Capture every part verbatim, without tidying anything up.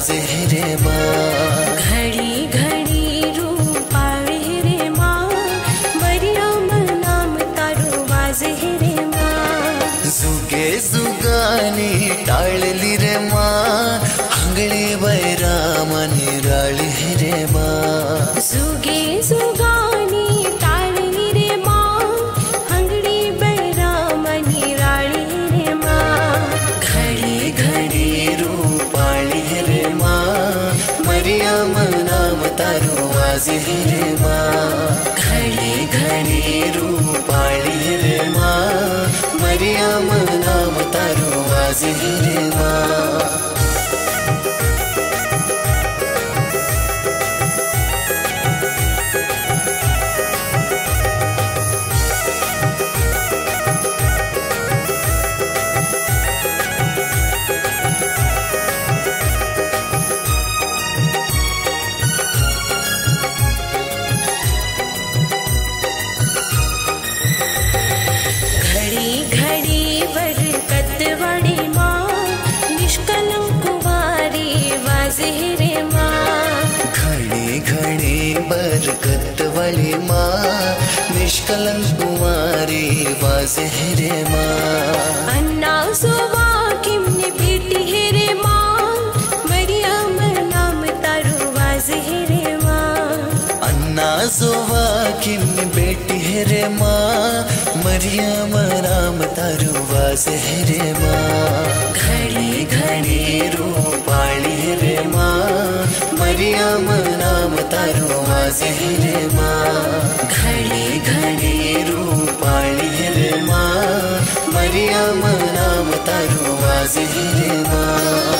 वाजे रे माँ। घड़ी घड़ी रूप आवे रे माँ, मरियम नाम तारो वाजे रे माँ। जुगे जुगानी टाळली रे माँ, हंगळे बैराम निराळी रे माँ। जुगे जुगानी टाळली रे माँ, हंगडी बैराम निराळी रे माँ। घड़ी घड़ी रूपाळी रे माँ, मरियम नाम तारो वाजे रे माँ। घड़ी घड़ी रूपाळी रे माँ, मरियम नाम तारो वाजे रे माँ। बरकत वाली माँ, निष्कलंक कुमारी वाजे रे माँ। अन्ना सोवा किमने बेटी है रे माँ, मरियम नाम तारो वाजे रे माँ। अन्ना सोवा किमने बेटी है रे माँ, मरियम नाम तारो वाजे रे माँ। घड़ी घड़ी रूपाळी रे माँ, मरियम नाम तारो वाजे रे माँ। घड़ी घड़ी रूपाळी रे माँ, मरियम नाम तारो वाजे रे माँ।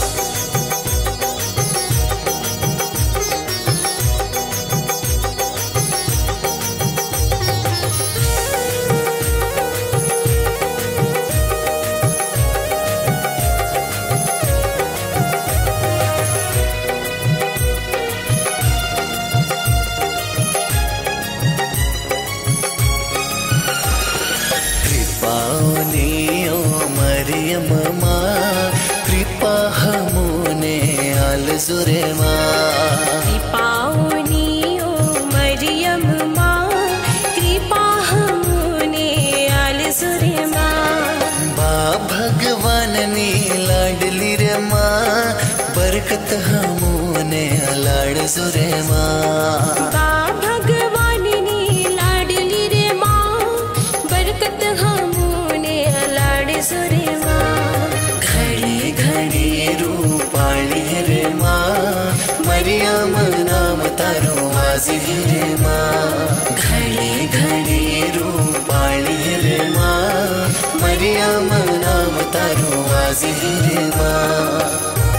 मरियम माँ, कृपा हमने आलजुरे माँ। कृपाओनी ओ मरियम माँ, कृपा हमने आलजुरे माँ। बा भगवान नी लाडली रे माँ, बरकत हमने लाडजुरे माँ। बा भगवान नी लाडली रे माँ, बरकत हमने लाडजुरे माँ। घड़ी घड़ी रूपाळी रे माँ, मरियम नाम तारो वाजे रे माँ। घड़ी घड़ी रूपाळी रे माँ, मरियम नाम तारो वाजे रे माँ।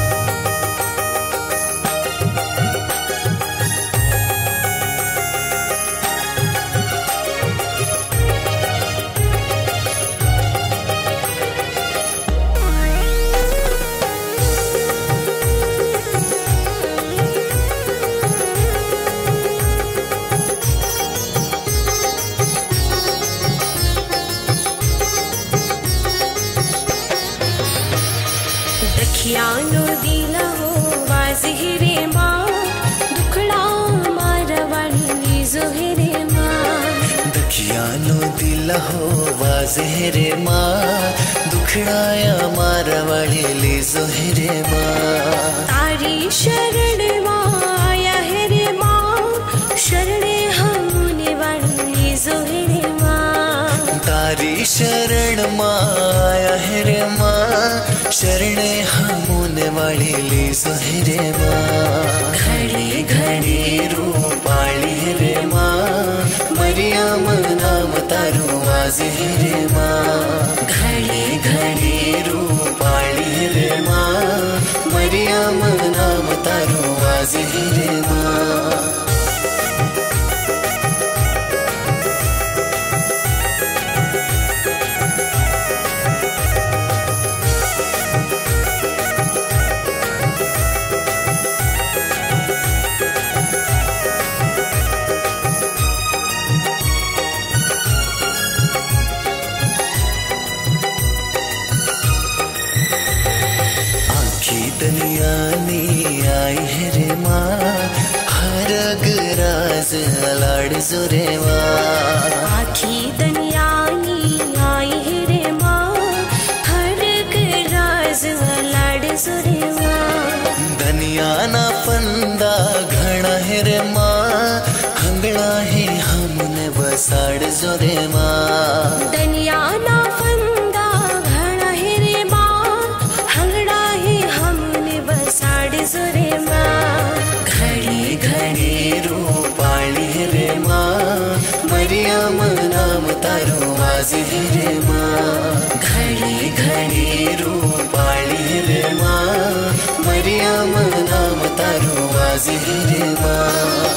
दखियानो दिला हो वाजे रे माँ, दुखड़ा मारवाली जोहे रे माँ। दखियानो दिला हो वाजे रे माँ, दुखड़ाया मारवाली जोहे रे माँ। तारी शरण माया है रे माँ, शरणे हमने वाली जोहे रे माँ। तारी शरण माया है रे माँ, शरणे हमने वाली जोहे रे माँ। घड़ी घड़ी रूपाळी रे माँ, मरियम नाम तारो वाजे रे माँ। घड़ी घड़ी रूपाळी रे माँ, मरियम नाम तारो वाजे रे माँ। दनियानी आई है रे माँ हरग राज लाड जोरे माँ आखी दनियानी आई है रे माँ हरग राज लाड जोरे माँ दनियाना फंदा घना है रे माँ हंगड़ा है हमने बसाड़ जोरे माँ दनियाना फंदा घना है रे माँ हंगड़ा है हमने बसाड़ जोरे माँ घड़ी घड़ी रूपाली है रे माँ मरियम नाम तारो वाज है रे माँ घड़ी घड़ी रूपाली है रे माँ मरियम नाम तारो वाज है रे माँ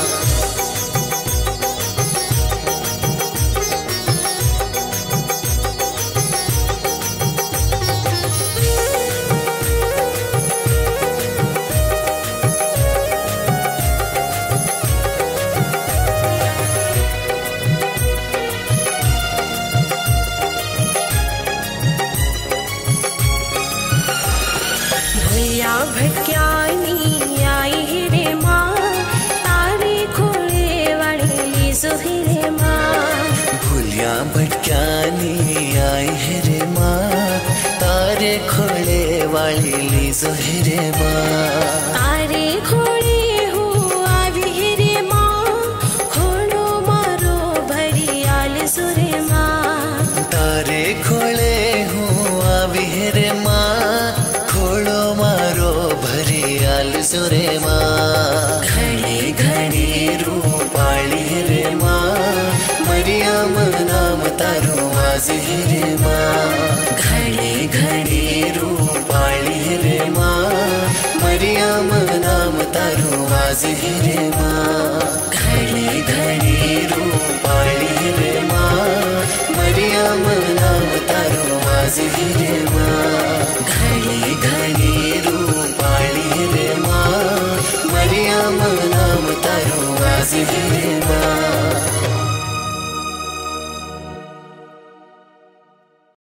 भटक्यानी आई है रे माँ तारे खोले वाली जोहे रे माँ भूलिया भटक्यानी आई है रे माँ तारे खोले वाली जोहे रे माँ तारे खोले हो आवी है रे माँ खोलो मारो भरियाल जोरे माँ तारे खोले हो आवी है रे माँ खोलो मारो भरियाल जोरे माँ घड़ी घड़ी रूपाली है रे माँ मरियम नाम तारो वाज है रे माँ घड़ी घड़ी रूपाली है रे माँ मरियम नाम तारो वाज है रे माँ घड़ी घड़ी रूपाली है रे माँ मरियम नाम तारो वाज है